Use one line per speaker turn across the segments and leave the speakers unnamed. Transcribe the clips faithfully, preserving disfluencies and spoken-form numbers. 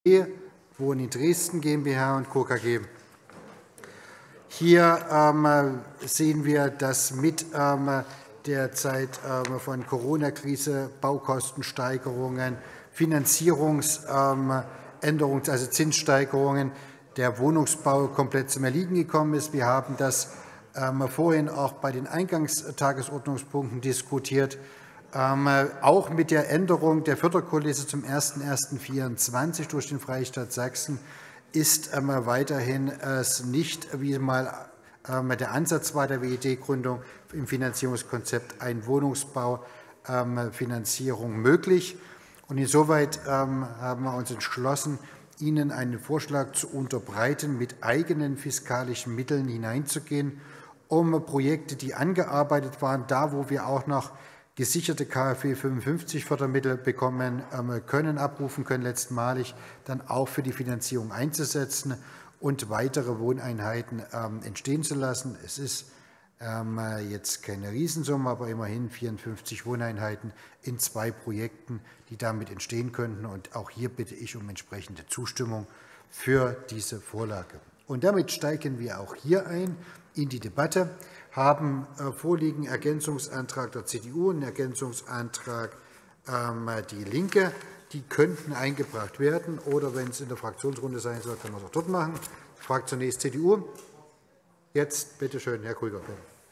Wohnen in Dresden GmbH und Co. K G. Hier ähm, sehen wir, dass mit ähm, der Zeit ähm, von Corona-Krise, Baukostensteigerungen, Finanzierungsänderungen, ähm, also Zinssteigerungen, der Wohnungsbau komplett zum Erliegen gekommen ist. Wir haben das ähm, vorhin auch bei den Eingangstagesordnungspunkten diskutiert. Ähm, auch mit der Änderung der Förderkulisse zum ersten ersten zweitausendvierundzwanzig durch den Freistaat Sachsen ist ähm, weiterhin es nicht, wie mal ähm, der Ansatz war der W E D-Gründung im Finanzierungskonzept, eine Wohnungsbaufinanzierung ähm, möglich. Und insoweit ähm, haben wir uns entschlossen, Ihnen einen Vorschlag zu unterbreiten, mit eigenen fiskalischen Mitteln hineinzugehen, um Projekte, die angearbeitet waren, da wo wir auch noch gesicherte K fW fünfundfünfzig Fördermittel bekommen können, abrufen können, letztmalig dann auch für die Finanzierung einzusetzen und weitere Wohneinheiten entstehen zu lassen. Es ist jetzt keine Riesensumme, aber immerhin vierundfünfzig Wohneinheiten in zwei Projekten, die damit entstehen könnten. Und auch hier bitte ich um entsprechende Zustimmung für diese Vorlage. Und damit steigen wir auch hier ein in die Debatte. Haben äh, vorliegen Ergänzungsantrag der C D U und einen Ergänzungsantrag ähm, die Linke. Die könnten eingebracht werden. Oder wenn es in der Fraktionsrunde sein soll, können wir es auch dort machen. Ich frage zunächst C D U. Jetzt bitte schön, Herr Krüger.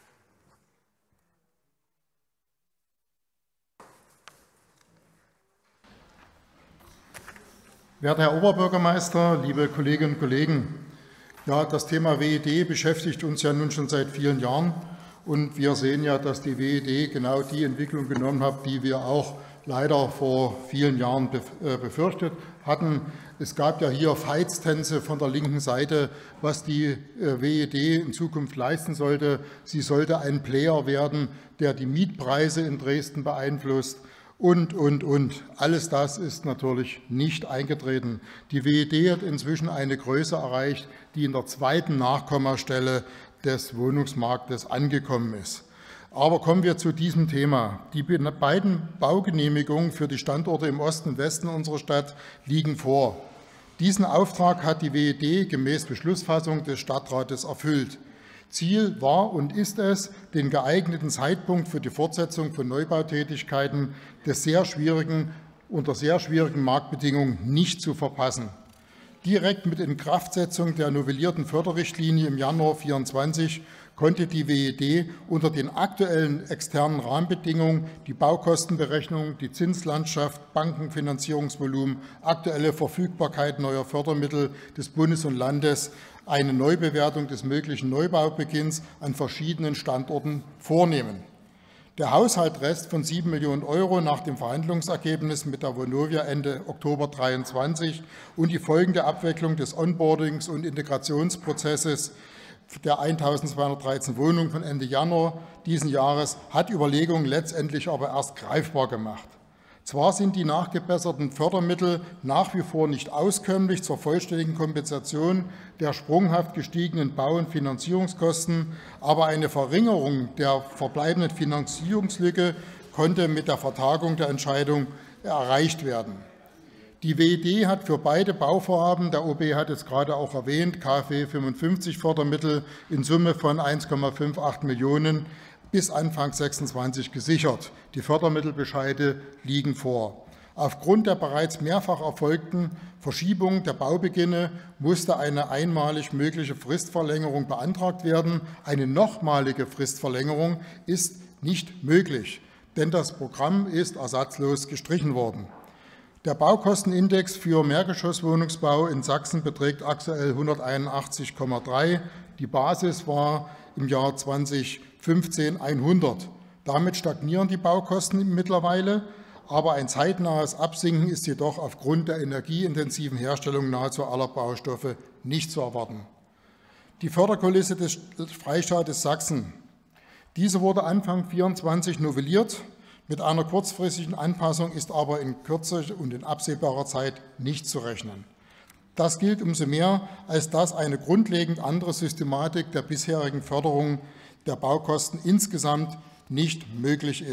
Werter Herr Oberbürgermeister, liebe Kolleginnen und Kollegen! Ja, das Thema W E D beschäftigt uns ja nun schon seit vielen Jahren. Und wir sehen ja, dass die W E D genau die Entwicklung genommen hat, die wir auch leider vor vielen Jahren befürchtet hatten. Es gab ja hier Feitstänze von der linken Seite, was die W E D in Zukunft leisten sollte. Sie sollte ein Player werden, der die Mietpreise in Dresden beeinflusst. Und, und, und. Alles das ist natürlich nicht eingetreten. Die W E D hat inzwischen eine Größe erreicht, die in der zweiten Nachkommastelle des Wohnungsmarktes angekommen ist. Aber kommen wir zu diesem Thema. Die beiden Baugenehmigungen für die Standorte im Osten und Westen unserer Stadt liegen vor. Diesen Auftrag hat die W E D gemäß Beschlussfassung des Stadtrates erfüllt. Ziel war und ist es, den geeigneten Zeitpunkt für die Fortsetzung von Neubautätigkeiten des sehr schwierigen, unter sehr schwierigen Marktbedingungen nicht zu verpassen. Direkt mit Inkraftsetzung der novellierten Förderrichtlinie im Januar zweitausendvierundzwanzig konnte die W E D unter den aktuellen externen Rahmenbedingungen die Baukostenberechnung, die Zinslandschaft, Bankenfinanzierungsvolumen, aktuelle Verfügbarkeit neuer Fördermittel des Bundes und Landes eine Neubewertung des möglichen Neubaubeginns an verschiedenen Standorten vornehmen. Der Haushaltsrest von sieben Millionen Euro nach dem Verhandlungsergebnis mit der Vonovia Ende Oktober zweitausenddreiundzwanzig und die folgende Abwicklung des Onboardings- und Integrationsprozesses der eintausendzweihundertdreizehn Wohnungen von Ende Januar diesen Jahres hat Überlegungen letztendlich aber erst greifbar gemacht. Zwar sind die nachgebesserten Fördermittel nach wie vor nicht auskömmlich zur vollständigen Kompensation der sprunghaft gestiegenen Bau- und Finanzierungskosten, aber eine Verringerung der verbleibenden Finanzierungslücke konnte mit der Vertagung der Entscheidung erreicht werden. Die W E D hat für beide Bauvorhaben, der O B hat es gerade auch erwähnt, K fW fünfundfünfzig Fördermittel in Summe von eins Komma achtundfünfzig Millionen bis Anfang zweitausendsechsundzwanzig gesichert. Die Fördermittelbescheide liegen vor. Aufgrund der bereits mehrfach erfolgten Verschiebung der Baubeginne musste eine einmalig mögliche Fristverlängerung beantragt werden. Eine nochmalige Fristverlängerung ist nicht möglich, denn das Programm ist ersatzlos gestrichen worden. Der Baukostenindex für Mehrgeschosswohnungsbau in Sachsen beträgt aktuell hunderteinundachtzig Komma drei. Die Basis war im Jahr zweitausendfünfzehn hundert. Damit stagnieren die Baukosten mittlerweile, aber ein zeitnahes Absinken ist jedoch aufgrund der energieintensiven Herstellung nahezu aller Baustoffe nicht zu erwarten. Die Förderkulisse des Freistaates Sachsen. Diese wurde Anfang zweitausendvierundzwanzig novelliert. Mit einer kurzfristigen Anpassung ist aber in Kürze und in absehbarer Zeit nicht zu rechnen. Das gilt umso mehr, als dass eine grundlegend andere Systematik der bisherigen Förderung der Baukosten insgesamt nicht möglich ist.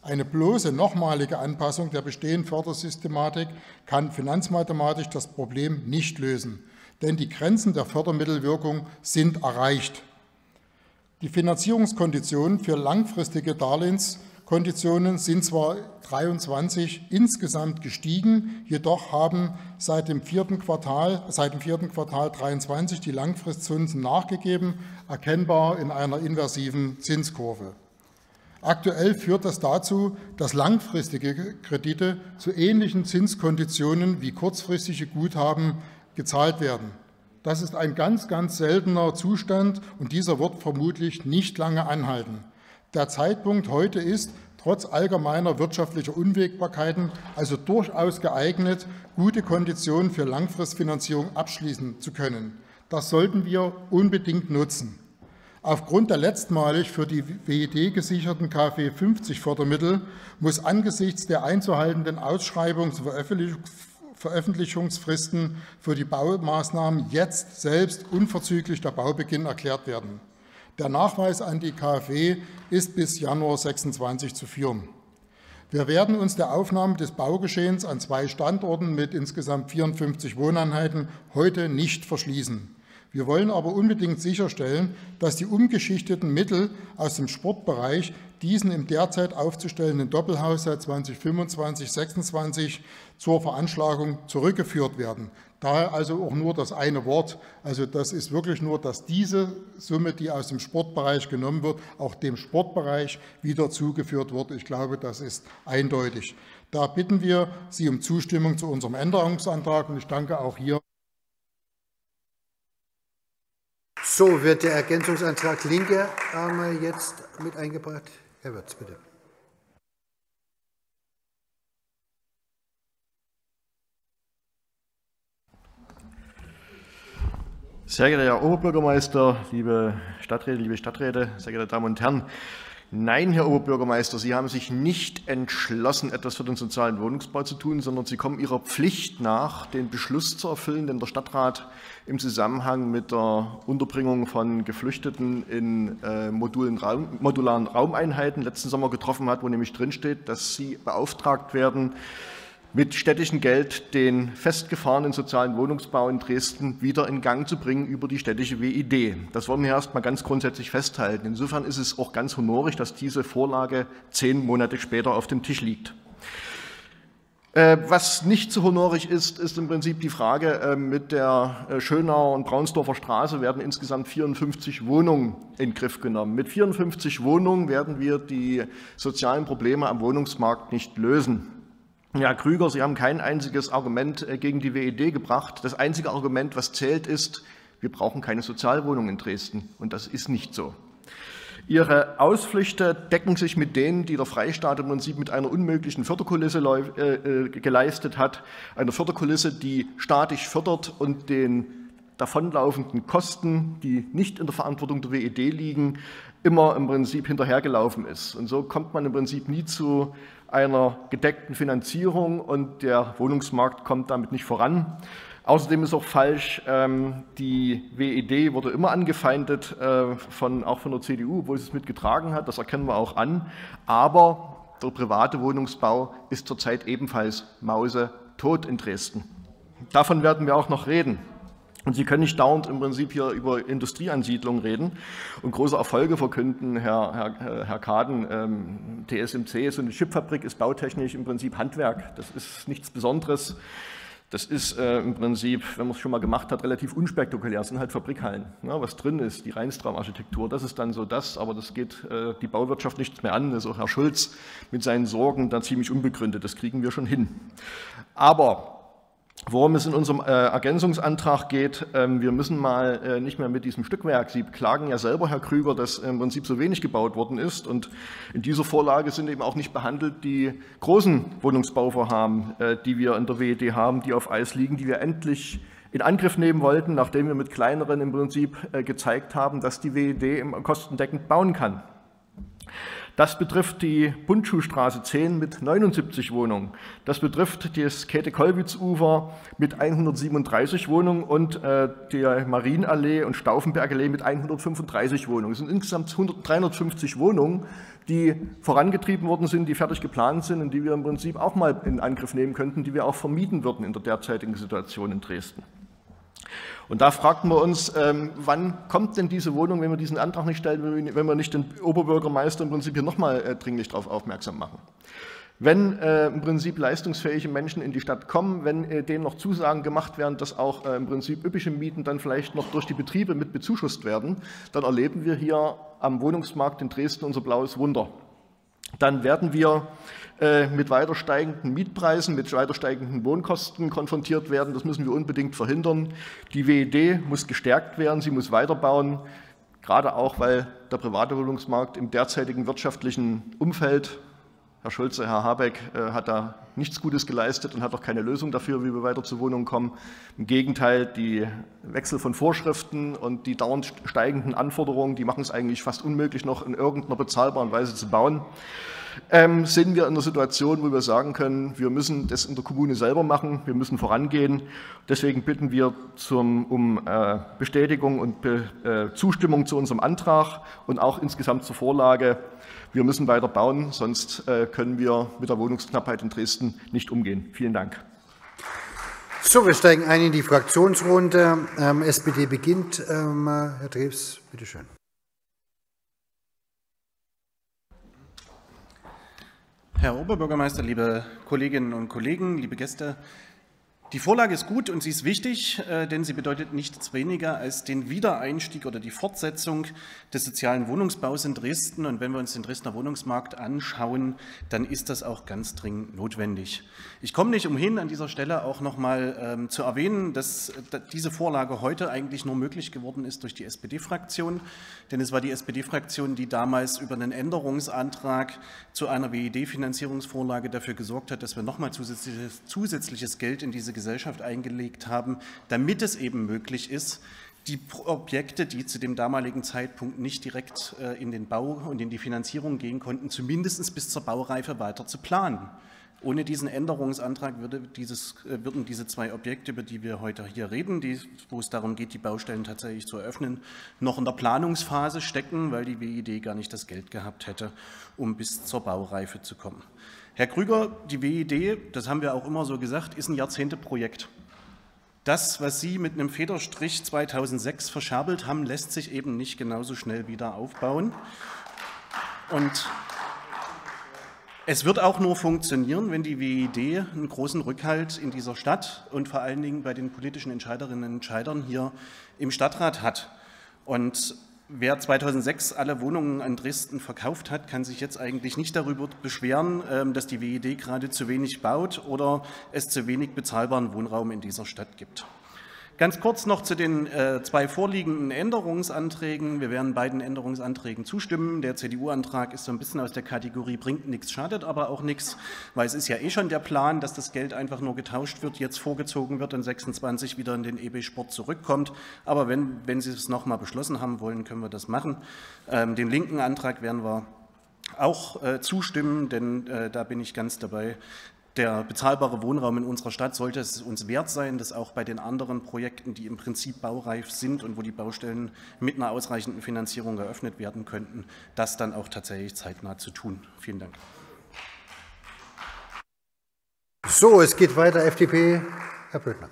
Eine bloße nochmalige Anpassung der bestehenden Fördersystematik kann finanzmathematisch das Problem nicht lösen, denn die Grenzen der Fördermittelwirkung sind erreicht. Die Finanzierungskonditionen für langfristige Darlehenskonditionen sind zwar dreiundzwanzig insgesamt gestiegen, jedoch haben seit dem vierten Quartal, seit dem vierten Quartal dreiundzwanzig die Langfristzinsen nachgegeben, erkennbar in einer inversiven Zinskurve. Aktuell führt das dazu, dass langfristige Kredite zu ähnlichen Zinskonditionen wie kurzfristige Guthaben gezahlt werden. Das ist ein ganz, ganz seltener Zustand und dieser wird vermutlich nicht lange anhalten. Der Zeitpunkt heute ist, trotz allgemeiner wirtschaftlicher Unwägbarkeiten, also durchaus geeignet, gute Konditionen für Langfristfinanzierung abschließen zu können. Das sollten wir unbedingt nutzen. Aufgrund der letztmalig für die W E D gesicherten K fW fünfzig Fördermittel muss angesichts der einzuhaltenden Ausschreibungs- und Veröffentlichungsfristen für die Baumaßnahmen jetzt selbst unverzüglich der Baubeginn erklärt werden. Der Nachweis an die KfW ist bis Januar sechsundzwanzig zu führen. Wir werden uns der Aufnahme des Baugeschehens an zwei Standorten mit insgesamt vierundfünfzig Wohneinheiten heute nicht verschließen. Wir wollen aber unbedingt sicherstellen, dass die umgeschichteten Mittel aus dem Sportbereich diesen im derzeit aufzustellenden Doppelhaushalt zweitausendfünfundzwanzig sechsundzwanzig zur Veranschlagung zurückgeführt werden. Daher also auch nur das eine Wort. Also das ist wirklich nur, dass diese Summe, die aus dem Sportbereich genommen wird, auch dem Sportbereich wieder zugeführt wird. Ich glaube, das ist eindeutig. Da bitten wir Sie um Zustimmung zu unserem Änderungsantrag und ich danke auch hier.
So wird der Ergänzungsantrag Linke ähm, jetzt mit eingebracht. Herr Wirtz, bitte.
Sehr geehrter Herr Oberbürgermeister, liebe Stadträte, liebe Stadträte, sehr geehrte Damen und Herren! Nein, Herr Oberbürgermeister, Sie haben sich nicht entschlossen, etwas für den sozialen Wohnungsbau zu tun, sondern Sie kommen Ihrer Pflicht nach, den Beschluss zu erfüllen, den der Stadtrat im Zusammenhang mit der Unterbringung von Geflüchteten in äh, modulen Raum, modularen Raumeinheiten letzten Sommer getroffen hat, wo nämlich drinsteht, dass Sie beauftragt werden, mit städtischem Geld den festgefahrenen sozialen Wohnungsbau in Dresden wieder in Gang zu bringen über die städtische W I D. Das wollen wir erst mal ganz grundsätzlich festhalten. Insofern ist es auch ganz honorig, dass diese Vorlage zehn Monate später auf dem Tisch liegt. Was nicht so honorig ist, ist im Prinzip die Frage, mit der Schönauer und Braunsdorfer Straße werden insgesamt vierundfünfzig Wohnungen in den Griff genommen. Mit vierundfünfzig Wohnungen werden wir die sozialen Probleme am Wohnungsmarkt nicht lösen. Herr Krüger, Sie haben kein einziges Argument gegen die W E D gebracht. Das einzige Argument, was zählt, ist, wir brauchen keine Sozialwohnungen in Dresden. Und das ist nicht so. Ihre Ausflüchte decken sich mit denen, die der Freistaat im Prinzip mit einer unmöglichen Förderkulisse äh, geleistet hat. Eine Förderkulisse, die statisch fördert und den davonlaufenden Kosten, die nicht in der Verantwortung der W E D liegen, immer im Prinzip hinterhergelaufen ist. Und so kommt man im Prinzip nie zu einer gedeckten Finanzierung und der Wohnungsmarkt kommt damit nicht voran. Außerdem ist auch falsch, die W E D wurde immer angefeindet, von, auch von der C D U, obwohl sie es mitgetragen hat, das erkennen wir auch an. Aber der private Wohnungsbau ist zurzeit ebenfalls mausetot in Dresden. Davon werden wir auch noch reden. Und Sie können nicht dauernd im Prinzip hier über Industrieansiedlungen reden und große Erfolge verkünden, Herr, Herr, Herr Kaden. Ähm, T S M C, so eine Chipfabrik ist bautechnisch im Prinzip Handwerk. Das ist nichts Besonderes. Das ist äh, im Prinzip, wenn man es schon mal gemacht hat, relativ unspektakulär. Das sind halt Fabrikhallen. Ja, was drin ist, die Rheinstraumarchitektur, das ist dann so das, aber das geht äh, die Bauwirtschaft nichts mehr an. Das ist auch Herr Schulz mit seinen Sorgen da ziemlich unbegründet. Das kriegen wir schon hin. Aber worum es in unserem äh, Ergänzungsantrag geht, ähm, wir müssen mal äh, nicht mehr mit diesem Stückwerk, Sie klagen ja selber, Herr Krüger, dass im Prinzip so wenig gebaut worden ist und in dieser Vorlage sind eben auch nicht behandelt die großen Wohnungsbauvorhaben, äh, die wir in der W E D haben, die auf Eis liegen, die wir endlich in Angriff nehmen wollten, nachdem wir mit kleineren im Prinzip äh, gezeigt haben, dass die W E D kostendeckend bauen kann. Das betrifft die Bundschuhstraße zehn mit neunundsiebzig Wohnungen. Das betrifft das Käthe-Kollwitz-Ufer mit hundertsiebenunddreißig Wohnungen und äh, die Marienallee und Stauffenbergallee mit hundertfünfunddreißig Wohnungen. Es sind insgesamt dreihundertfünfzig Wohnungen, die vorangetrieben worden sind, die fertig geplant sind und die wir im Prinzip auch mal in Angriff nehmen könnten, die wir auch vermieten würden in der derzeitigen Situation in Dresden. Und da fragten wir uns, ähm, wann kommt denn diese Wohnung, wenn wir diesen Antrag nicht stellen, wenn wir nicht den Oberbürgermeister im Prinzip hier nochmal äh, dringlich darauf aufmerksam machen. Wenn äh, im Prinzip leistungsfähige Menschen in die Stadt kommen, wenn äh, denen noch Zusagen gemacht werden, dass auch äh, im Prinzip üppige Mieten dann vielleicht noch durch die Betriebe mit bezuschusst werden, dann erleben wir hier am Wohnungsmarkt in Dresden unser blaues Wunder. Dann werden wir äh, mit weiter steigenden Mietpreisen, mit weiter steigenden Wohnkosten konfrontiert werden. Das müssen wir unbedingt verhindern. Die W E D muss gestärkt werden, sie muss weiterbauen, gerade auch, weil der private Wohnungsmarkt im derzeitigen wirtschaftlichen Umfeld, Herr Schulze, Herr Habeck, äh, hat da nichts Gutes geleistet und hat auch keine Lösung dafür, wie wir weiter zu Wohnungen kommen. Im Gegenteil, die Wechsel von Vorschriften und die dauernd steigenden Anforderungen, die machen es eigentlich fast unmöglich, noch in irgendeiner bezahlbaren Weise zu bauen. Ähm, sind wir in einer Situation, wo wir sagen können, wir müssen das in der Kommune selber machen, wir müssen vorangehen. Deswegen bitten wir zum, um äh, Bestätigung und Be, äh, Zustimmung zu unserem Antrag und auch insgesamt zur Vorlage. Wir müssen weiter bauen, sonst äh, können wir mit der Wohnungsknappheit in Dresden nicht umgehen. Vielen Dank.
So, wir steigen ein in die Fraktionsrunde. Ähm, S P D beginnt. Ähm, Herr Drews, bitte schön.
Herr Oberbürgermeister, liebe Kolleginnen und Kollegen, liebe Gäste, die Vorlage ist gut und sie ist wichtig, denn sie bedeutet nichts weniger als den Wiedereinstieg oder die Fortsetzung des sozialen Wohnungsbaus in Dresden. Und wenn wir uns den Dresdner Wohnungsmarkt anschauen, dann ist das auch ganz dringend notwendig. Ich komme nicht umhin, an dieser Stelle auch noch mal ähm, zu erwähnen, dass, dass diese Vorlage heute eigentlich nur möglich geworden ist durch die S P D-Fraktion. Denn es war die S P D-Fraktion, die damals über einen Änderungsantrag zu einer W E D-Finanzierungsvorlage dafür gesorgt hat, dass wir nochmal zusätzliches, zusätzliches Geld in diese Gesellschaft eingelegt haben, damit es eben möglich ist, die Objekte, die zu dem damaligen Zeitpunkt nicht direkt in den Bau und in die Finanzierung gehen konnten, zumindest bis zur Baureife weiter zu planen. Ohne diesen Änderungsantrag würde dieses, würden diese zwei Objekte, über die wir heute hier reden, die, wo es darum geht, die Baustellen tatsächlich zu eröffnen, noch in der Planungsphase stecken, weil die W E D gar nicht das Geld gehabt hätte, um bis zur Baureife zu kommen. Herr Krüger, die W E D, das haben wir auch immer so gesagt, ist ein Jahrzehnteprojekt. Das, was Sie mit einem Federstrich zweitausendsechs verscherbelt haben, lässt sich eben nicht genauso schnell wieder aufbauen. Und es wird auch nur funktionieren, wenn die W E D einen großen Rückhalt in dieser Stadt und vor allen Dingen bei den politischen Entscheiderinnen und Entscheidern hier im Stadtrat hat. Und wer zweitausendsechs alle Wohnungen an Dresden verkauft hat, kann sich jetzt eigentlich nicht darüber beschweren, dass die W E D gerade zu wenig baut oder es zu wenig bezahlbaren Wohnraum in dieser Stadt gibt. Ganz kurz noch zu den äh, zwei vorliegenden Änderungsanträgen. Wir werden beiden Änderungsanträgen zustimmen. Der C D U-Antrag ist so ein bisschen aus der Kategorie bringt nichts, schadet aber auch nichts, weil es ist ja eh schon der Plan, dass das Geld einfach nur getauscht wird, jetzt vorgezogen wird und sechsundzwanzig wieder in den E B-Sport zurückkommt. Aber wenn, wenn Sie es noch mal beschlossen haben wollen, können wir das machen. Ähm, dem linken Antrag werden wir auch äh, zustimmen, denn äh, da bin ich ganz dabei. Der bezahlbare Wohnraum in unserer Stadt sollte es uns wert sein, dass auch bei den anderen Projekten, die im Prinzip baureif sind und wo die Baustellen mit einer ausreichenden Finanzierung eröffnet werden könnten, das dann auch tatsächlich zeitnah zu tun. Vielen Dank.
So, es geht weiter. F D P, Herr Böttner.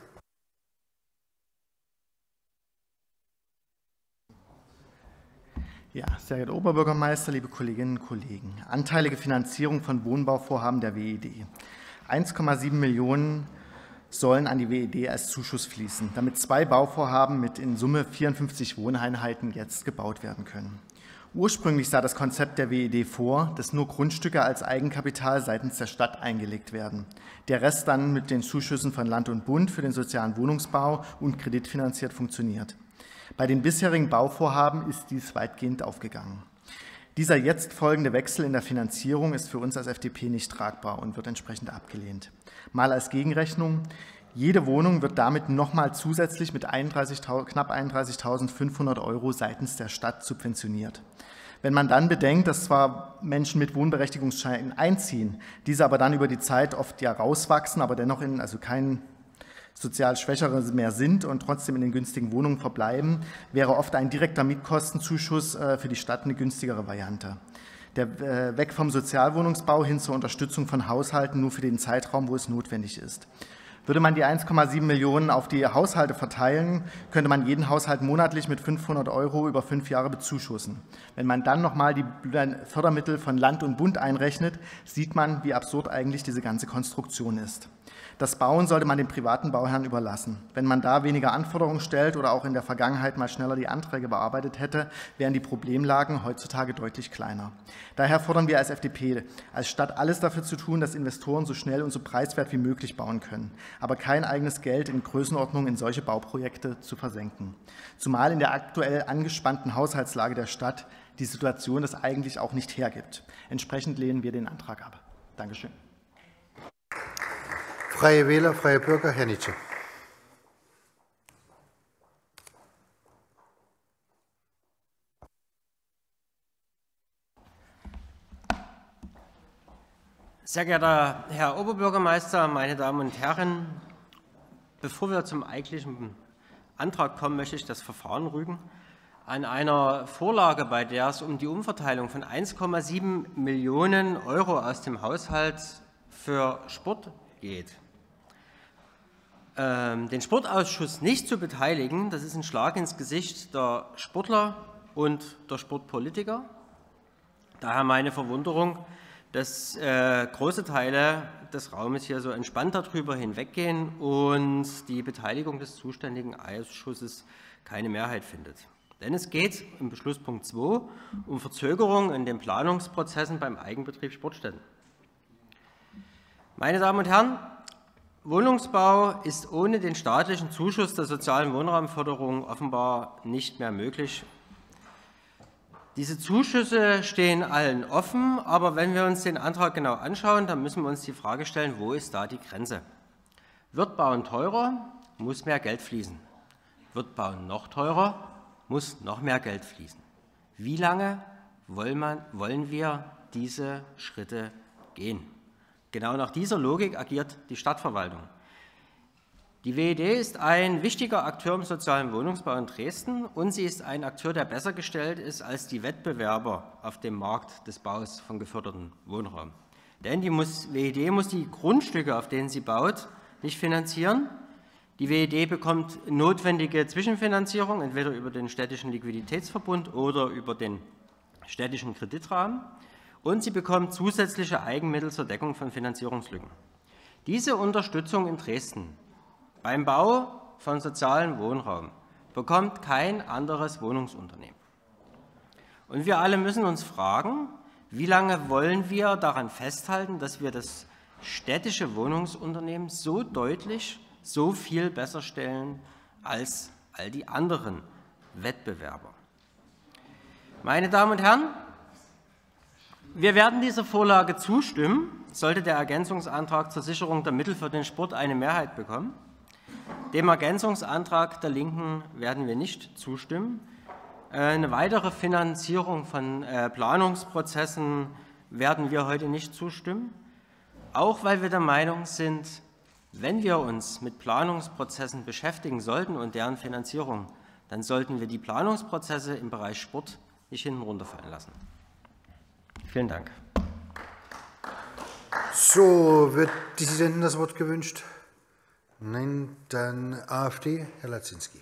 Ja, sehr geehrter Oberbürgermeister, liebe Kolleginnen und Kollegen. Anteilige Finanzierung von Wohnbauvorhaben der W E D. eins Komma sieben Millionen sollen an die W E D als Zuschuss fließen, damit zwei Bauvorhaben mit in Summe vierundfünfzig Wohneinheiten jetzt gebaut werden können. Ursprünglich sah das Konzept der W E D vor, dass nur Grundstücke als Eigenkapital seitens der Stadt eingelegt werden. Der Rest dann mit den Zuschüssen von Land und Bund für den sozialen Wohnungsbau und kreditfinanziert funktioniert. Bei den bisherigen Bauvorhaben ist dies weitgehend aufgegangen. Dieser jetzt folgende Wechsel in der Finanzierung ist für uns als F D P nicht tragbar und wird entsprechend abgelehnt. Mal als Gegenrechnung: Jede Wohnung wird damit nochmal zusätzlich mit einunddreißig, knapp einunddreißigtausendfünfhundert Euro seitens der Stadt subventioniert. Wenn man dann bedenkt, dass zwar Menschen mit Wohnberechtigungsschein einziehen, diese aber dann über die Zeit oft ja rauswachsen, aber dennoch in, also kein sozial Schwächere mehr sind und trotzdem in den günstigen Wohnungen verbleiben, wäre oft ein direkter Mietkostenzuschuss für die Stadt eine günstigere Variante. Der Weg vom Sozialwohnungsbau hin zur Unterstützung von Haushalten nur für den Zeitraum, wo es notwendig ist. Würde man die eins Komma sieben Millionen auf die Haushalte verteilen, könnte man jeden Haushalt monatlich mit fünfhundert Euro über fünf Jahre bezuschussen. Wenn man dann nochmal die Fördermittel von Land und Bund einrechnet, sieht man, wie absurd eigentlich diese ganze Konstruktion ist. Das Bauen sollte man den privaten Bauherren überlassen. Wenn man da weniger Anforderungen stellt oder auch in der Vergangenheit mal schneller die Anträge bearbeitet hätte, wären die Problemlagen heutzutage deutlich kleiner. Daher fordern wir als F D P, als Stadt alles dafür zu tun, dass Investoren so schnell und so preiswert wie möglich bauen können, aber kein eigenes Geld in Größenordnung in solche Bauprojekte zu versenken. Zumal in der aktuell angespannten Haushaltslage der Stadt die Situation das eigentlich auch nicht hergibt. Entsprechend lehnen wir den Antrag ab. Dankeschön.
Freie Wähler, Freie Bürger, Herr Nitsche.
Sehr geehrter Herr Oberbürgermeister, meine Damen und Herren, bevor wir zum eigentlichen Antrag kommen, möchte ich das Verfahren rügen. An einer Vorlage, bei der es um die Umverteilung von eins Komma sieben Millionen Euro aus dem Haushalt für Sport geht. Ähm, den Sportausschuss nicht zu beteiligen, das ist ein Schlag ins Gesicht der Sportler und der Sportpolitiker. Daher meine Verwunderung, dass äh, große Teile des Raumes hier so entspannt darüber hinweggehen und die Beteiligung des zuständigen Ausschusses keine Mehrheit findet. Denn es geht im Beschlusspunkt zwei um Verzögerung in den Planungsprozessen beim Eigenbetrieb Sportstätten. Meine Damen und Herren, Wohnungsbau ist ohne den staatlichen Zuschuss der sozialen Wohnraumförderung offenbar nicht mehr möglich. Diese Zuschüsse stehen allen offen, aber wenn wir uns den Antrag genau anschauen, dann müssen wir uns die Frage stellen, wo ist da die Grenze? Wird Bauen teurer, muss mehr Geld fließen. Wird Bauen noch teurer, muss noch mehr Geld fließen. Wie lange wollen, man, wollen wir diese Schritte gehen? Genau nach dieser Logik agiert die Stadtverwaltung. Die W E D ist ein wichtiger Akteur im sozialen Wohnungsbau in Dresden und sie ist ein Akteur, der besser gestellt ist als die Wettbewerber auf dem Markt des Baus von gefördertem Wohnraum. Denn die muss, W E D muss die Grundstücke, auf denen sie baut, nicht finanzieren. Die W E D bekommt notwendige Zwischenfinanzierung, entweder über den städtischen Liquiditätsverbund oder über den städtischen Kreditrahmen. Und sie bekommt zusätzliche Eigenmittel zur Deckung von Finanzierungslücken. Diese Unterstützung in Dresden beim Bau von sozialem Wohnraum bekommt kein anderes Wohnungsunternehmen. Und wir alle müssen uns fragen, wie lange wollen wir daran festhalten, dass wir das städtische Wohnungsunternehmen so deutlich, so viel besser stellen als all die anderen Wettbewerber. Meine Damen und Herren, wir werden dieser Vorlage zustimmen, sollte der Ergänzungsantrag zur Sicherung der Mittel für den Sport eine Mehrheit bekommen. Dem Ergänzungsantrag der Linken werden wir nicht zustimmen. Eine weitere Finanzierung von Planungsprozessen werden wir heute nicht zustimmen, auch weil wir der Meinung sind, wenn wir uns mit Planungsprozessen beschäftigen sollten und deren Finanzierung, dann sollten wir die Planungsprozesse im Bereich Sport nicht hinten runterfallen lassen. Vielen Dank.
So, wird Dissidenten das Wort gewünscht? Nein, dann A f D, Herr Latzinski.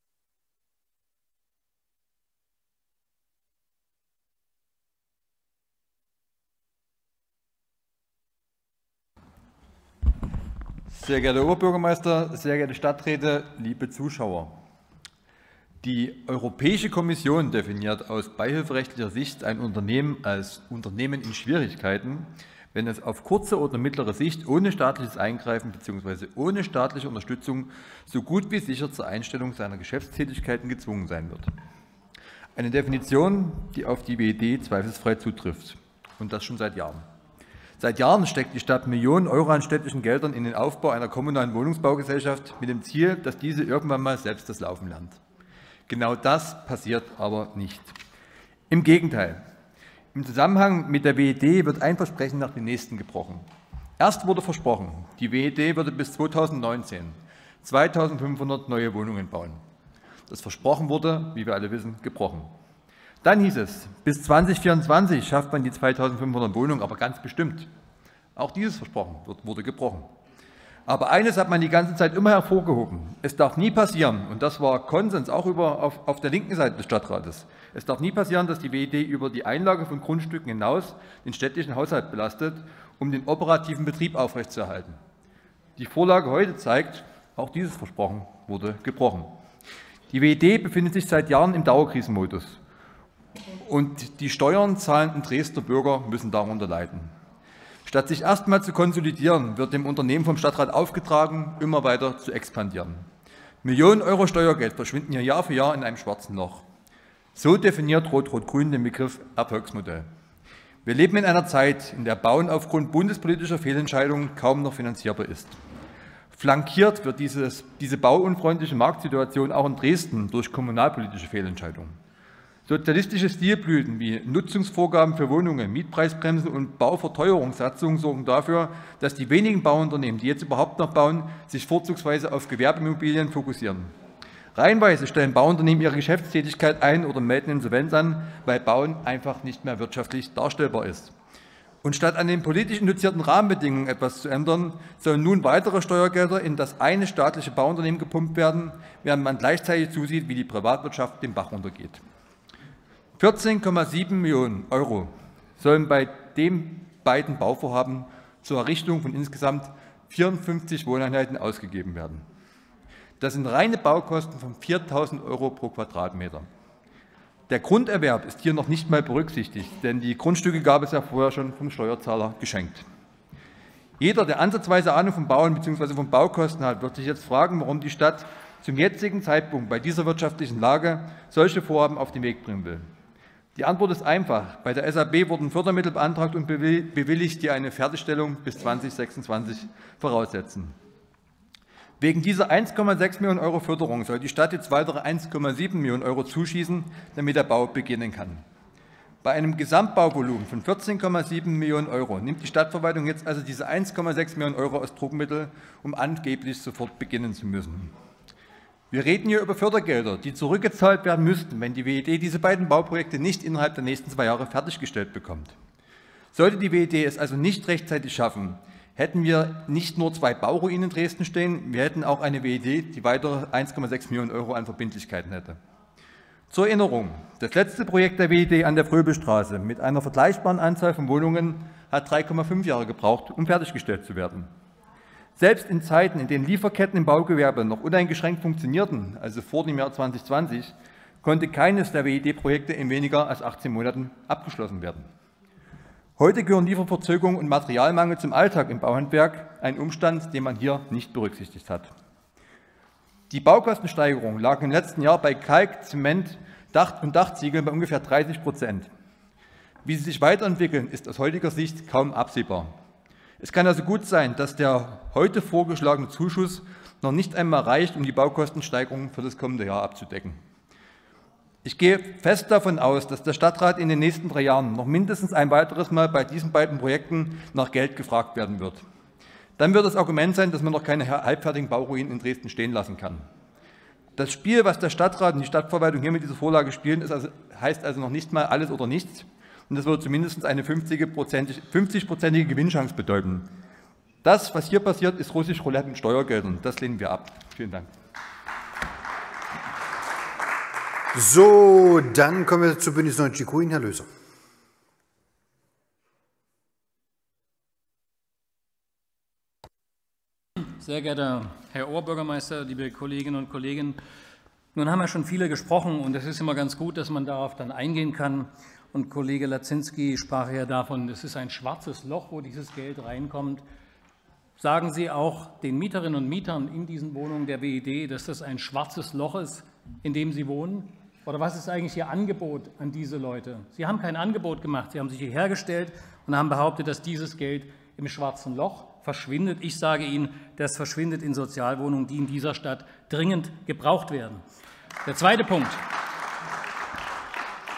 Sehr geehrter Oberbürgermeister, sehr geehrte Stadträte, liebe Zuschauer! Die Europäische Kommission definiert aus beihilferechtlicher Sicht ein Unternehmen als Unternehmen in Schwierigkeiten, wenn es auf kurze oder mittlere Sicht ohne staatliches Eingreifen bzw. ohne staatliche Unterstützung so gut wie sicher zur Einstellung seiner Geschäftstätigkeiten gezwungen sein wird. Eine Definition, die auf die W E D zweifelsfrei zutrifft, und das schon seit Jahren. Seit Jahren steckt die Stadt Millionen Euro an städtischen Geldern in den Aufbau einer kommunalen Wohnungsbaugesellschaft mit dem Ziel, dass diese irgendwann mal selbst das Laufen lernt. Genau das passiert aber nicht. Im Gegenteil, Im Zusammenhang mit der W E D wird ein Versprechen nach dem nächsten gebrochen. Erst wurde versprochen, die W E D würde bis zweitausendneunzehn zweitausendfünfhundert neue Wohnungen bauen. Das versprochen wurde, wie wir alle wissen, gebrochen. Dann hieß es, bis zweitausendvierundzwanzig schafft man die zweitausendfünfhundert Wohnungen, aber ganz bestimmt. Auch dieses Versprochen wurde gebrochen. Aber eines hat man die ganze Zeit immer hervorgehoben. Es darf nie passieren, und das war Konsens auch über, auf, auf der linken Seite des Stadtrates, es darf nie passieren, dass die W E D über die Einlage von Grundstücken hinaus den städtischen Haushalt belastet, um den operativen Betrieb aufrechtzuerhalten. Die Vorlage heute zeigt, auch dieses Versprochen wurde gebrochen. Die W E D befindet sich seit Jahren im Dauerkrisenmodus. Und die Steuern zahlenden Dresdner Bürger müssen darunter leiden. Statt sich erstmal zu konsolidieren, wird dem Unternehmen vom Stadtrat aufgetragen, immer weiter zu expandieren. Millionen Euro Steuergeld verschwinden hier Jahr für Jahr in einem schwarzen Loch. So definiert Rot-Rot-Grün den Begriff Erfolgsmodell. Wir leben in einer Zeit, in der Bauen aufgrund bundespolitischer Fehlentscheidungen kaum noch finanzierbar ist. Flankiert wird dieses, diese bauunfreundliche Marktsituation auch in Dresden durch kommunalpolitische Fehlentscheidungen. Sozialistische Stilblüten wie Nutzungsvorgaben für Wohnungen, Mietpreisbremsen und Bauverteuerungssatzungen sorgen dafür, dass die wenigen Bauunternehmen, die jetzt überhaupt noch bauen, sich vorzugsweise auf Gewerbeimmobilien fokussieren. Reihenweise stellen Bauunternehmen ihre Geschäftstätigkeit ein oder melden Insolvenz an, weil Bauen einfach nicht mehr wirtschaftlich darstellbar ist. Und statt an den politisch induzierten Rahmenbedingungen etwas zu ändern, sollen nun weitere Steuergelder in das eine staatliche Bauunternehmen gepumpt werden, während man gleichzeitig zusieht, wie die Privatwirtschaft den Bach runtergeht. vierzehn Komma sieben Millionen Euro sollen bei den beiden Bauvorhaben zur Errichtung von insgesamt vierundfünfzig Wohneinheiten ausgegeben werden. Das sind reine Baukosten von viertausend Euro pro Quadratmeter. Der Grunderwerb ist hier noch nicht mal berücksichtigt, denn die Grundstücke gab es ja vorher schon vom Steuerzahler geschenkt. Jeder, der ansatzweise Ahnung vom Bauen bzw. von Baukosten hat, wird sich jetzt fragen, warum die Stadt zum jetzigen Zeitpunkt bei dieser wirtschaftlichen Lage solche Vorhaben auf den Weg bringen will. Die Antwort ist einfach. Bei der S A B wurden Fördermittel beantragt und bewilligt, die eine Fertigstellung bis zweitausendsechsundzwanzig voraussetzen. Wegen dieser eins Komma sechs Millionen Euro Förderung soll die Stadt jetzt weitere eins Komma sieben Millionen Euro zuschießen, damit der Bau beginnen kann. Bei einem Gesamtbauvolumen von vierzehn Komma sieben Millionen Euro nimmt die Stadtverwaltung jetzt also diese eins Komma sechs Millionen Euro aus Druckmittel, um angeblich sofort beginnen zu müssen. Wir reden hier über Fördergelder, die zurückgezahlt werden müssten, wenn die W E D diese beiden Bauprojekte nicht innerhalb der nächsten zwei Jahre fertiggestellt bekommt. Sollte die W E D es also nicht rechtzeitig schaffen, hätten wir nicht nur zwei Bauruinen in Dresden stehen, wir hätten auch eine W E D, die weitere eins Komma sechs Millionen Euro an Verbindlichkeiten hätte. Zur Erinnerung, das letzte Projekt der W E D an der Fröbelstraße mit einer vergleichbaren Anzahl von Wohnungen hat drei Komma fünf Jahre gebraucht, um fertiggestellt zu werden. Selbst in Zeiten, in denen Lieferketten im Baugewerbe noch uneingeschränkt funktionierten, also vor dem Jahr zweitausendzwanzig, konnte keines der W E D-Projekte in weniger als achtzehn Monaten abgeschlossen werden. Heute gehören Lieferverzögerungen und Materialmangel zum Alltag im Bauhandwerk, ein Umstand, den man hier nicht berücksichtigt hat. Die Baukostensteigerung lag im letzten Jahr bei Kalk, Zement Dach und Dachziegeln bei ungefähr dreißig Prozent. Wie sie sich weiterentwickeln, ist aus heutiger Sicht kaum absehbar. Es kann also gut sein, dass der heute vorgeschlagene Zuschuss noch nicht einmal reicht, um die Baukostensteigerung für das kommende Jahr abzudecken. Ich gehe fest davon aus, dass der Stadtrat in den nächsten drei Jahren noch mindestens ein weiteres Mal bei diesen beiden Projekten nach Geld gefragt werden wird. Dann wird das Argument sein, dass man noch keine halbfertigen Bauruinen in Dresden stehen lassen kann. Das Spiel, was der Stadtrat und die Stadtverwaltung hier mit dieser Vorlage spielen, ist also, heißt also noch nicht mal alles oder nichts. Und das würde zumindest eine fünfzig-prozentige Gewinnchance bedeuten. Das, was hier passiert, ist russisch Roulette mit Steuergeldern. Das lehnen wir ab. Vielen Dank.
So, dann kommen wir zu Bündnis neunzig Grünen. Herr Löser.
Sehr geehrter Herr Oberbürgermeister, liebe Kolleginnen und Kollegen, nun haben ja schon viele gesprochen und es ist immer ganz gut, dass man darauf dann eingehen kann. Und Kollege Lazinski sprach ja davon, es ist ein schwarzes Loch, wo dieses Geld reinkommt. Sagen Sie auch den Mieterinnen und Mietern in diesen Wohnungen der W E D, dass das ein schwarzes Loch ist, in dem sie wohnen? Oder was ist eigentlich Ihr Angebot an diese Leute? Sie haben kein Angebot gemacht. Sie haben sich hierher gestellt und haben behauptet, dass dieses Geld im schwarzen Loch verschwindet. Ich sage Ihnen, das verschwindet in Sozialwohnungen, die in dieser Stadt dringend gebraucht werden. Der zweite Punkt.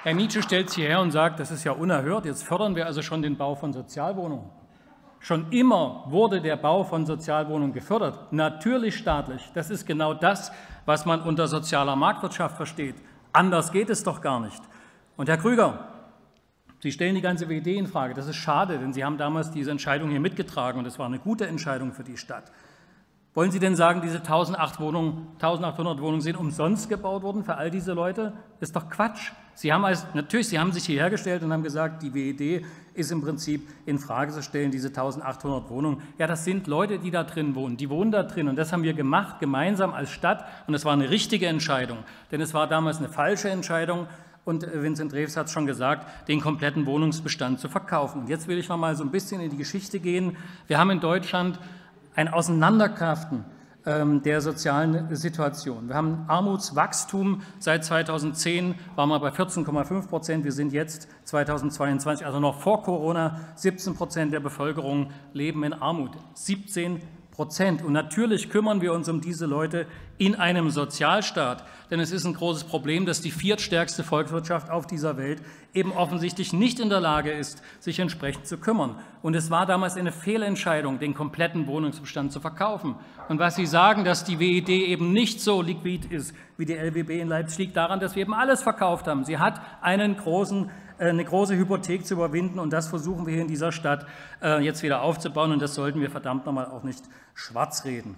Herr Nietzsche stellt sich hierher und sagt, das ist ja unerhört, jetzt fördern wir also schon den Bau von Sozialwohnungen. Schon immer wurde der Bau von Sozialwohnungen gefördert, natürlich staatlich. Das ist genau das, was man unter sozialer Marktwirtschaft versteht. Anders geht es doch gar nicht. Und Herr Krüger, Sie stellen die ganze W E D in Frage. Das ist schade, denn Sie haben damals diese Entscheidung hier mitgetragen und es war eine gute Entscheidung für die Stadt. Wollen Sie denn sagen, diese eintausendachthundert Wohnungen, eintausendachthundert Wohnungen sind umsonst gebaut worden für all diese Leute? Das ist doch Quatsch. Sie haben als, natürlich, Sie haben sich hierher gestellt und haben gesagt, die W E D ist im Prinzip in Frage zu stellen, diese eintausendachthundert Wohnungen. Ja, das sind Leute, die da drin wohnen. Die wohnen da drin und das haben wir gemacht, gemeinsam als Stadt. Und es war eine richtige Entscheidung, denn es war damals eine falsche Entscheidung. Und Vincent Drews hat es schon gesagt, den kompletten Wohnungsbestand zu verkaufen. Und jetzt will ich noch mal so ein bisschen in die Geschichte gehen. Wir haben in Deutschland ein Auseinanderkraften ähm, der sozialen Situation. Wir haben Armutswachstum. Seit zweitausendzehn waren wir bei vierzehn Komma fünf Prozent. Wir sind jetzt zweitausendzweiundzwanzig, also noch vor Corona, siebzehn Prozent der Bevölkerung leben in Armut. siebzehn Prozent. Und natürlich kümmern wir uns um diese Leute in einem Sozialstaat. Denn es ist ein großes Problem, dass die viertstärkste Volkswirtschaft auf dieser Welt eben offensichtlich nicht in der Lage ist, sich entsprechend zu kümmern. Und es war damals eine Fehlentscheidung, den kompletten Wohnungsbestand zu verkaufen. Und was Sie sagen, dass die W E D eben nicht so liquid ist wie die L W B in Leipzig, liegt daran, dass wir eben alles verkauft haben. Sie hat einen großen eine große Hypothek zu überwinden, und das versuchen wir hier in dieser Stadt äh, jetzt wieder aufzubauen, und das sollten wir verdammt nochmal auch nicht schwarzreden.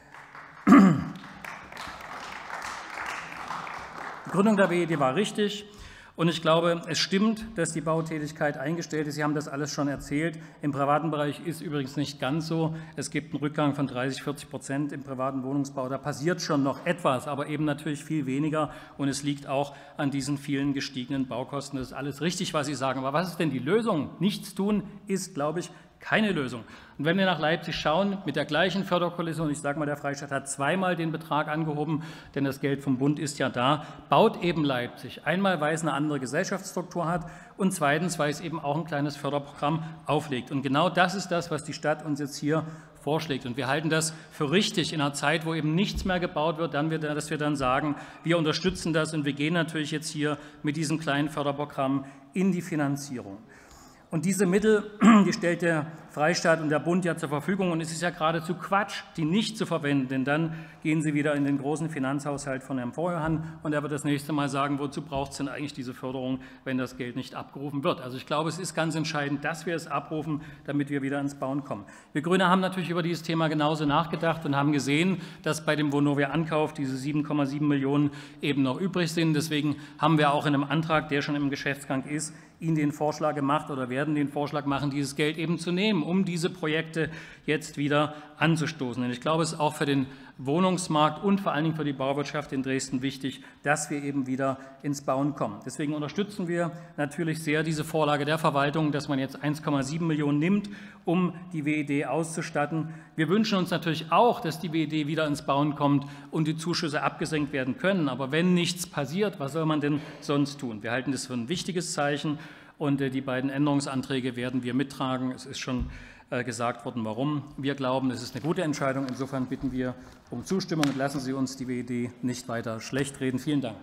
Die Gründung der W E D war richtig. Und ich glaube, es stimmt, dass die Bautätigkeit eingestellt ist. Sie haben das alles schon erzählt. Im privaten Bereich ist übrigens nicht ganz so. Es gibt einen Rückgang von dreißig, vierzig Prozent im privaten Wohnungsbau. Da passiert schon noch etwas, aber eben natürlich viel weniger. Und es liegt auch an diesen vielen gestiegenen Baukosten. Das ist alles richtig, was Sie sagen. Aber was ist denn die Lösung? Nichts tun ist, glaube ich, keine Lösung. Und wenn wir nach Leipzig schauen, mit der gleichen Förderkulisse, und ich sage mal, der Freistaat hat zweimal den Betrag angehoben, denn das Geld vom Bund ist ja da, baut eben Leipzig. Einmal, weil es eine andere Gesellschaftsstruktur hat, und zweitens, weil es eben auch ein kleines Förderprogramm auflegt. Und genau das ist das, was die Stadt uns jetzt hier vorschlägt. Und wir halten das für richtig in einer Zeit, wo eben nichts mehr gebaut wird, dann wir, dass wir dann sagen, wir unterstützen das, und wir gehen natürlich jetzt hier mit diesem kleinen Förderprogramm in die Finanzierung. Und diese Mittel, die stellt der Freistaat und der Bund ja zur Verfügung. Und es ist ja geradezu Quatsch, die nicht zu verwenden, denn dann gehen sie wieder in den großen Finanzhaushalt von Herrn Feuerhahn, und er wird das nächste Mal sagen, wozu braucht es denn eigentlich diese Förderung, wenn das Geld nicht abgerufen wird. Also ich glaube, es ist ganz entscheidend, dass wir es abrufen, damit wir wieder ins Bauen kommen. Wir Grüne haben natürlich über dieses Thema genauso nachgedacht und haben gesehen, dass bei dem Vonovia-Ankauf diese sieben Komma sieben Millionen eben noch übrig sind. Deswegen haben wir auch in einem Antrag, der schon im Geschäftsgang ist, Ihnen den Vorschlag gemacht oder werden den Vorschlag machen, dieses Geld eben zu nehmen, um diese Projekte jetzt wieder anzustoßen. Denn ich glaube, es ist auch für den Wohnungsmarkt und vor allen Dingen für die Bauwirtschaft in Dresden wichtig, dass wir eben wieder ins Bauen kommen. Deswegen unterstützen wir natürlich sehr diese Vorlage der Verwaltung, dass man jetzt eins Komma sieben Millionen nimmt, um die W E D auszustatten. Wir wünschen uns natürlich auch, dass die W E D wieder ins Bauen kommt und die Zuschüsse abgesenkt werden können. Aber wenn nichts passiert, was soll man denn sonst tun? Wir halten das für ein wichtiges Zeichen, und die beiden Änderungsanträge werden wir mittragen. Es ist schon gesagt worden, warum. Wir glauben, es ist eine gute Entscheidung. Insofern bitten wir um Zustimmung und lassen Sie uns die W E D nicht weiter schlecht reden. Vielen Dank.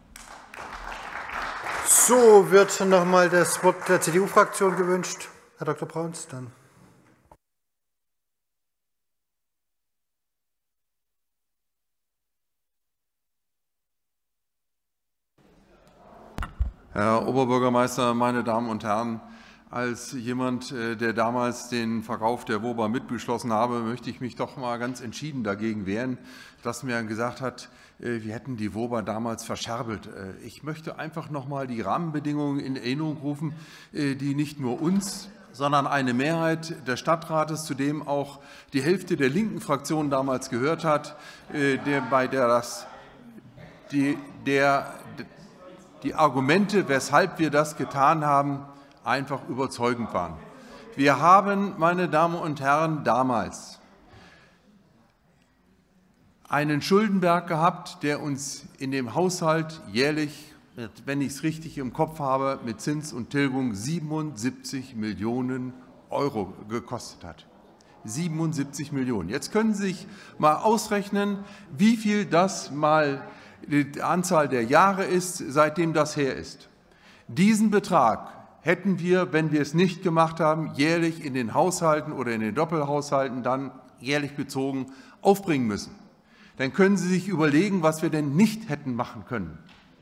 So, wird noch mal das Wort der C D U-Fraktion gewünscht. Herr Doktor Brauns, dann.
Herr Oberbürgermeister, meine Damen und Herren! Als jemand, der damals den Verkauf der WOBA mitbeschlossen habe, möchte ich mich doch mal ganz entschieden dagegen wehren, dass mir gesagt hat, wir hätten die WOBA damals verscherbelt. Ich möchte einfach noch mal die Rahmenbedingungen in Erinnerung rufen, die nicht nur uns, sondern eine Mehrheit des Stadtrates, zu dem auch die Hälfte der linken Fraktion damals gehört hat, der, bei der das die, der die Argumente, weshalb wir das getan haben, einfach überzeugend waren. Wir haben, meine Damen und Herren, damals einen Schuldenberg gehabt, der uns in dem Haushalt jährlich, wenn ich es richtig im Kopf habe, mit Zins und Tilgung siebenundsiebzig Millionen Euro gekostet hat. siebenundsiebzig Millionen. Jetzt können Sie sich mal ausrechnen, wie viel das mal die Anzahl der Jahre ist, seitdem das her ist. Diesen Betrag hätten wir, wenn wir es nicht gemacht haben, jährlich in den Haushalten oder in den Doppelhaushalten dann jährlich bezogen aufbringen müssen. Dann können Sie sich überlegen, was wir denn nicht hätten machen können.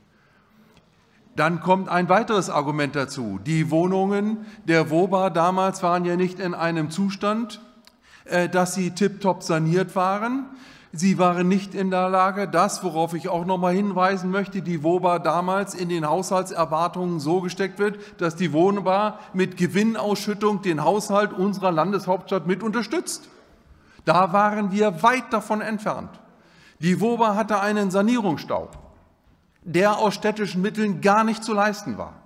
Dann kommt ein weiteres Argument dazu. Die Wohnungen der WOBA damals waren ja nicht in einem Zustand, dass sie tiptop saniert waren. Sie waren nicht in der Lage, das, worauf ich auch noch mal hinweisen möchte, die WOBA damals in den Haushaltserwartungen so gesteckt wird, dass die WOBA mit Gewinnausschüttung den Haushalt unserer Landeshauptstadt mit unterstützt. Da waren wir weit davon entfernt. Die WOBA hatte einen Sanierungsstau, der aus städtischen Mitteln gar nicht zu leisten war.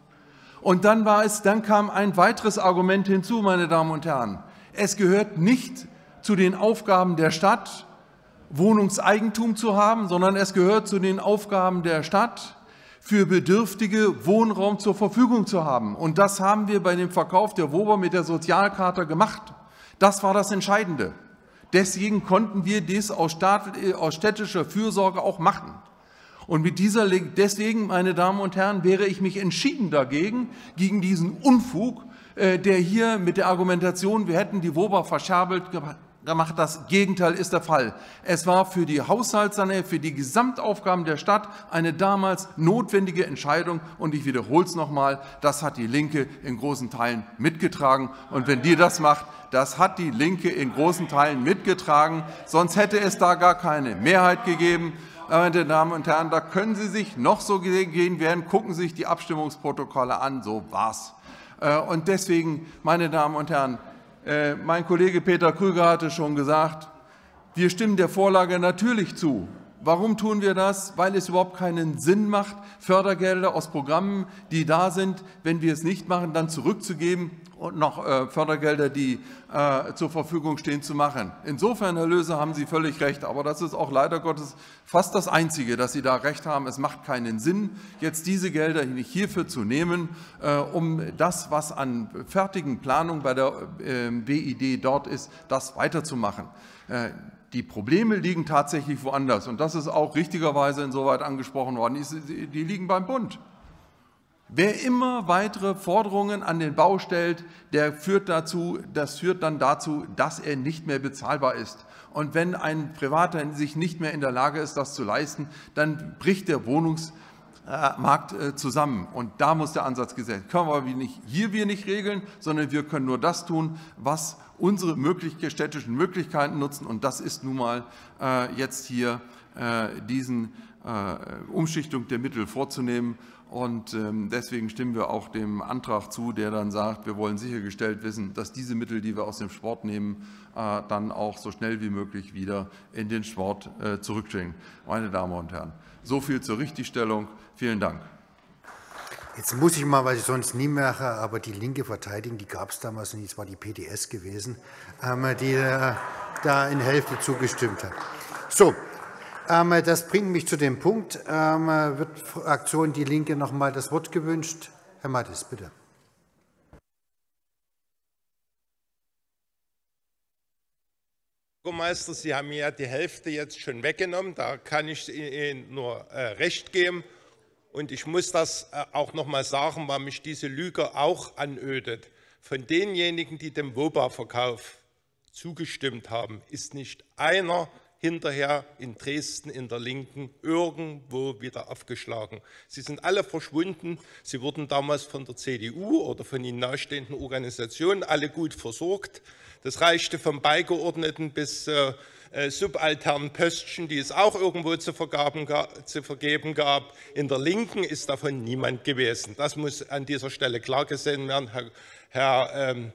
Und dann war es, dann kam ein weiteres Argument hinzu, meine Damen und Herren. Es gehört nicht zu den Aufgaben der Stadt, Wohnungseigentum zu haben, sondern es gehört zu den Aufgaben der Stadt, für Bedürftige Wohnraum zur Verfügung zu haben. Und das haben wir bei dem Verkauf der WOBA mit der Sozialkarte gemacht. Das war das Entscheidende. Deswegen konnten wir dies aus, Staat, aus städtischer Fürsorge auch machen. Und mit dieser, deswegen, meine Damen und Herren, wehre ich mich entschieden dagegen, gegen diesen Unfug, der hier mit der Argumentation, wir hätten die WOBA verscherbelt gemacht. Das Gegenteil ist der Fall. Es war für die Haushaltssanierung, für die Gesamtaufgaben der Stadt eine damals notwendige Entscheidung. Und ich wiederhole es noch mal, das hat die Linke in großen Teilen mitgetragen. Und wenn die das macht, das hat die Linke in großen Teilen mitgetragen. Sonst hätte es da gar keine Mehrheit gegeben. Meine Damen und Herren, da können Sie sich noch so gehen werden, gucken Sie sich die Abstimmungsprotokolle an, so war's. Und deswegen, meine Damen und Herren, mein Kollege Peter Krüger hatte schon gesagt, wir stimmen der Vorlage natürlich zu. Warum tun wir das? Weil es überhaupt keinen Sinn macht, Fördergelder aus Programmen, die da sind, wenn wir es nicht machen, dann zurückzugeben und noch äh, Fördergelder, die äh, zur Verfügung stehen, zu machen. Insofern, Herr Löse, haben Sie völlig recht. Aber das ist auch leider Gottes fast das Einzige, dass Sie da recht haben. Es macht keinen Sinn, jetzt diese Gelder nicht hierfür zu nehmen, äh, um das, was an fertigen Planungen bei der äh, B I D dort ist, das weiterzumachen. Äh, Die Probleme liegen tatsächlich woanders. Und das ist auch richtigerweise insoweit angesprochen worden. Die liegen beim Bund. Wer immer weitere Forderungen an den Bau stellt, der führt dazu, das führt dann dazu, dass er nicht mehr bezahlbar ist. Und wenn ein Privater sich nicht mehr in der Lage ist, das zu leisten, dann bricht der Wohnungsmarkt zusammen. Und da muss der Ansatz gesetzt werden. Können wir nicht, hier wir nicht regeln, sondern wir können nur das tun, was unsere möglich, städtischen Möglichkeiten nutzen. Und das ist nun mal äh, jetzt hier äh, diesen äh, Umschichtung der Mittel vorzunehmen. Und ähm, deswegen stimmen wir auch dem Antrag zu, der dann sagt, wir wollen sichergestellt wissen, dass diese Mittel, die wir aus dem Sport nehmen, äh, dann auch so schnell wie möglich wieder in den Sport äh, zurückbringen. Meine Damen und Herren, so viel zur Richtigstellung. Vielen Dank.
Jetzt muss ich mal, was ich sonst nie mache, aber die Linke verteidigen, die gab es damals nicht, es war die P D S gewesen, die da in Hälfte zugestimmt hat. So, das bringt mich zu dem Punkt, wird Fraktion Die Linke noch einmal das Wort gewünscht? Herr Mattes, bitte.
Herr Bürgermeister, Sie haben mir ja die Hälfte jetzt schon weggenommen, da kann ich Ihnen nur recht geben. Und ich muss das auch noch mal sagen, weil mich diese Lüge auch anödet. Von denjenigen, die dem WOBA-Verkauf zugestimmt haben, ist nicht einer hinterher in Dresden in der Linken irgendwo wieder aufgeschlagen. Sie sind alle verschwunden. Sie wurden damals von der C D U oder von ihnen nahestehenden Organisationen alle gut versorgt. Das reichte vom Beigeordneten bis äh, subalternen Pöstchen, die es auch irgendwo zu, vergaben, zu vergeben gab. In der Linken ist davon niemand gewesen. Das muss an dieser Stelle klar gesehen werden, Herr, Herr ähm,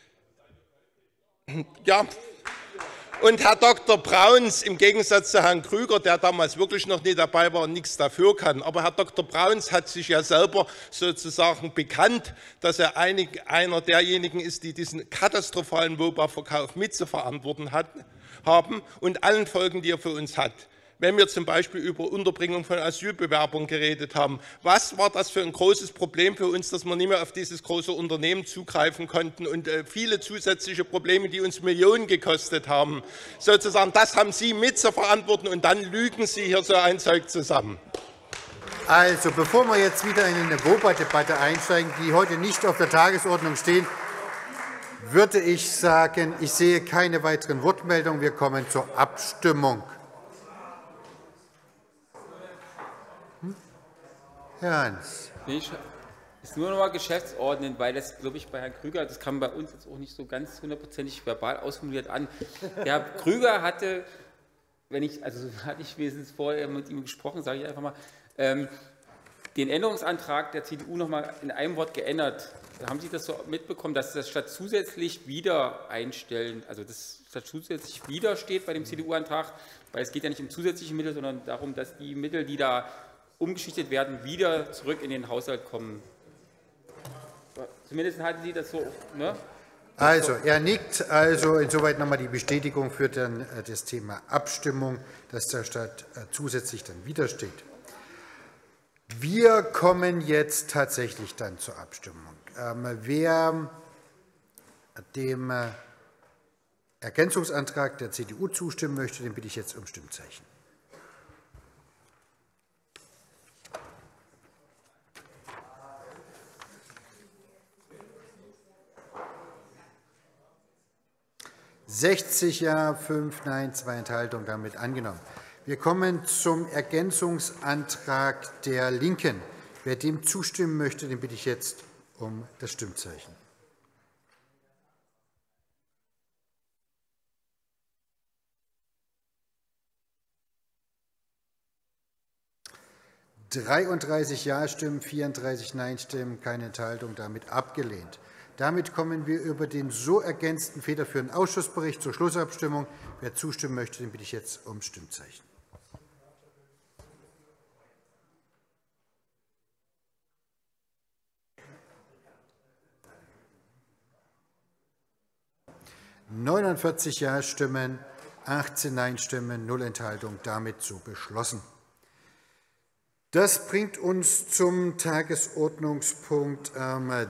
ja. Und Herr Doktor Brauns, im Gegensatz zu Herrn Krüger, der damals wirklich noch nie dabei war und nichts dafür kann, aber Herr Doktor Brauns hat sich ja selber sozusagen bekannt, dass er einig, einer derjenigen ist, die diesen katastrophalen WOBA-Verkauf mitzuverantworten hatten. haben und allen Folgen, die er für uns hat. Wenn wir zum Beispiel über Unterbringung von Asylbewerbern geredet haben, was war das für ein großes Problem für uns, dass wir nicht mehr auf dieses große Unternehmen zugreifen konnten und äh, viele zusätzliche Probleme, die uns Millionen gekostet haben, sozusagen, das haben Sie mit zu verantworten und dann lügen Sie hier so ein Zeug zusammen.
Also, bevor wir jetzt wieder in eine W O B A-Debatte einsteigen, die heute nicht auf der Tagesordnung stehen, würde ich sagen, ich sehe keine weiteren Wortmeldungen. Wir kommen zur Abstimmung. Hm? Herr Hans.
Ich ist nur noch mal geschäftsordnend, weil das, glaube ich, bei Herrn Krüger, das kam bei uns jetzt auch nicht so ganz hundertprozentig verbal ausformuliert an. Herr Krüger hatte, wenn ich, also hatte ich wenigstens vorher mit ihm gesprochen, sage ich einfach mal, ähm, den Änderungsantrag der C D U noch mal in einem Wort geändert. Haben Sie das so mitbekommen, dass das statt zusätzlich wieder einstellen, also das statt zusätzlich wieder steht bei dem C D U-Antrag, weil es geht ja nicht um zusätzliche Mittel, sondern darum, dass die Mittel, die da umgeschichtet werden, wieder zurück in den Haushalt kommen. Zumindest hatten Sie das so, ne?
Also, er nickt. Also insoweit nochmal die Bestätigung für dann das Thema Abstimmung, dass da statt zusätzlich dann wieder steht. Wir kommen jetzt tatsächlich dann zur Abstimmung. Ähm, wer dem Ergänzungsantrag der C D U zustimmen möchte, den bitte ich jetzt um Stimmzeichen. sechzig Ja, fünf Nein, zwei Enthaltungen, damit angenommen. Wir kommen zum Ergänzungsantrag der LINKEN. Wer dem zustimmen möchte, den bitte ich jetzt um das Stimmzeichen. dreiunddreißig Ja-Stimmen, vierunddreißig Nein-Stimmen, keine Enthaltung, damit abgelehnt. Damit kommen wir über den so ergänzten federführenden Ausschussbericht zur Schlussabstimmung. Wer zustimmen möchte, den bitte ich jetzt um Stimmzeichen. neunundvierzig Ja-Stimmen, achtzehn Nein-Stimmen, null Enthaltung, damit so beschlossen. Das bringt uns zum Tagesordnungspunkt ähm,